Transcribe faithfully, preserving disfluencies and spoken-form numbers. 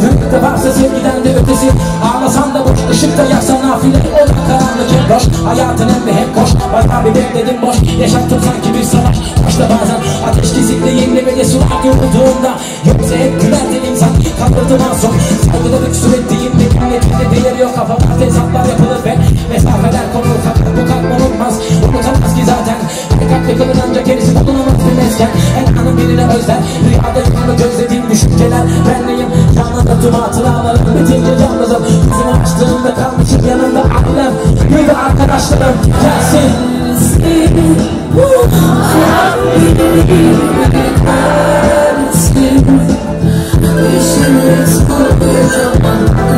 Yürekte varsa sevgiden de ötesi. Ağlasan da boş, ışıkta yaksan nafile. O da karanlık hep boş, hayatın emri hep koş. Bayağı bir bekledim boş, yaşattım sanki bir savaş. Başta bazen ateş kesikli yenilmeli surat yorulduğunda. Yoksa hep gülerdi insan, kaldırdı masum. Saygıda lüksür ettiğim bir kıymetinde değeri yok. Kafalar hesaplar yapılır ve mesafeler konulur. Fakat bu kalp unutmaz, unutamaz ki zaten. Her kalp yıkılır ancak gerisi bulunamaz bir mesken. En anın birine özler, rüyada yıkılık özlediğim düşünceler. Ben neyim, yanında tüm hatıralarım. Bitince yalnızım, yüzümü açtığımda kalmışım yanımda ailem. Bir de arkadaşlarım gelsin. Wishing it's over.